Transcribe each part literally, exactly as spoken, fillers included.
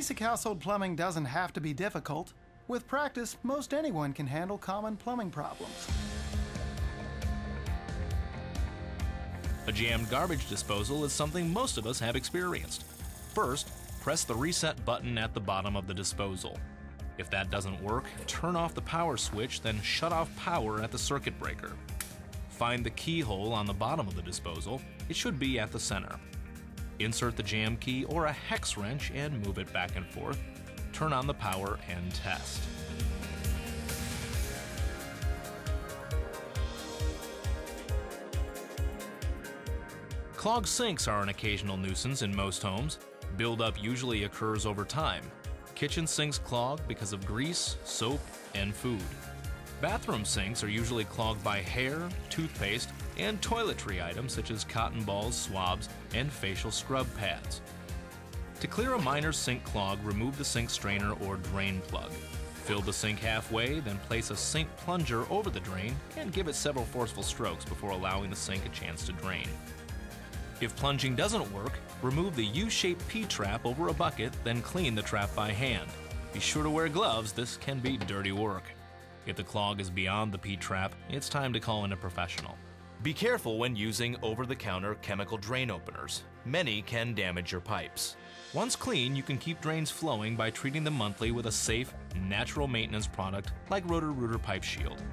Basic household plumbing doesn't have to be difficult. With practice, most anyone can handle common plumbing problems. A jammed garbage disposal is something most of us have experienced. First, press the reset button at the bottom of the disposal. If that doesn't work, turn off the power switch, then shut off power at the circuit breaker. Find the keyhole on the bottom of the disposal. It should be at the center. Insert the jam key or a hex wrench and move it back and forth. Turn on the power and test. Clogged sinks are an occasional nuisance in most homes. Buildup usually occurs over time. Kitchen sinks clog because of grease, soap, and food. Bathroom sinks are usually clogged by hair, toothpaste, and toiletry items such as cotton balls, swabs, and facial scrub pads. To clear a minor sink clog, remove the sink strainer or drain plug. Fill the sink halfway, then place a sink plunger over the drain and give it several forceful strokes before allowing the sink a chance to drain. If plunging doesn't work, remove the U-shaped P-trap over a bucket, then clean the trap by hand. Be sure to wear gloves, this can be dirty work. If the clog is beyond the P-trap, it's time to call in a professional. Be careful when using over-the-counter chemical drain openers. Many can damage your pipes. Once clean, you can keep drains flowing by treating them monthly with a safe, natural maintenance product like Roto-Rooter Pipe Shield.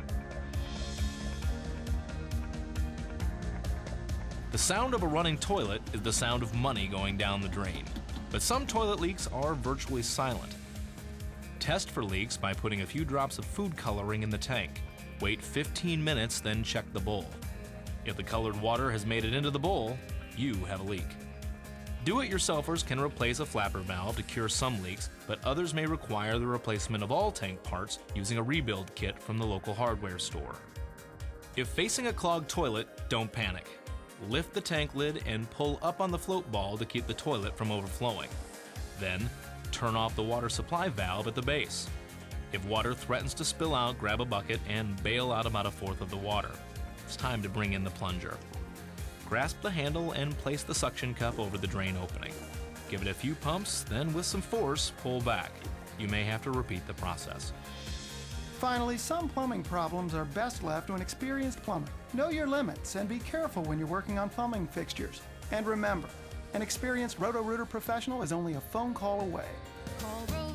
The sound of a running toilet is the sound of money going down the drain, but some toilet leaks are virtually silent. Test for leaks by putting a few drops of food coloring in the tank. Wait fifteen minutes, then check the bowl. If the colored water has made it into the bowl, you have a leak. Do-it-yourselfers can replace a flapper valve to cure some leaks, but others may require the replacement of all tank parts using a rebuild kit from the local hardware store. If facing a clogged toilet, don't panic. Lift the tank lid and pull up on the float ball to keep the toilet from overflowing. Then, turn off the water supply valve at the base. If water threatens to spill out, grab a bucket and bail out about a fourth of the water. It's time to bring in the plunger. Grasp the handle and place the suction cup over the drain opening. Give it a few pumps, then with some force, pull back. You may have to repeat the process. Finally, some plumbing problems are best left to an experienced plumber. Know your limits and be careful when you're working on plumbing fixtures. And remember, an experienced Roto-Rooter professional is only a phone call away. Call